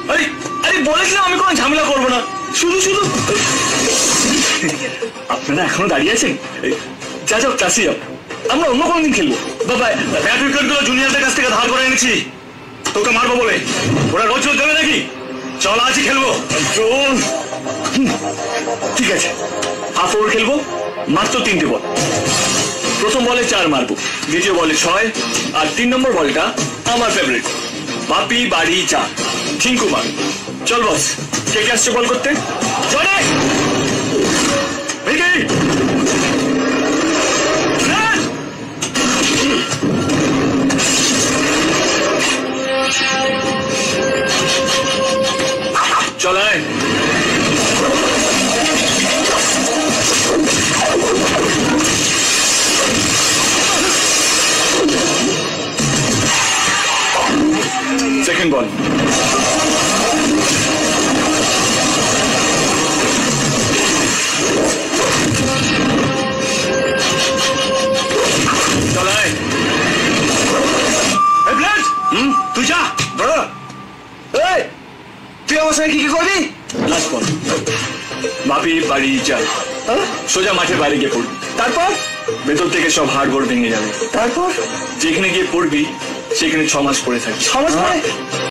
আরে আরে বলেছিলাম আমি কোনো ঝামেলা করবো না, শুধু শুধু। আপনারা এখনো দাঁড়িয়ে আছেন? যা যাও ক্লাসে যাও, আমরা অন্য কোনো দিন খেলবো। বাবা ব্যাট উইকেট গুলো জুনিয়রদের কাছ থেকে ধার করে এনেছি, তোকে মারবো বলে। ওরা রোজ রোজ দেবে নাকি? চল আজই খেলবো। ঠিক আছে, হাফ ওভার খেলবো, মাত্র 3টে বল। প্রথম বলে 4 মারবো, দ্বিতীয় বলে 6, আর 3 নম্বর বলটা আমার ফেভারিট, বাপি বাড়ি চা, ঝিঙ্কু মার। চল বস, কে কে আসছে বল করতে? জনে চল আয়। সেকেন্ড বল, চলায়। তুই যা, তুই আমার সঙ্গে কি কি করবি? লাস্ট বল, বাপি বাড়ি যা, সোজা মাঠের বাইরে গিয়ে পড়বি। তারপর ভেতর থেকে সব হাড় গোড় ভেঙে যাবে। তারপর যেখানে গিয়ে পড়বি সেখানে 6 মাস পড়ে থাকবি। 6 মাস পরে?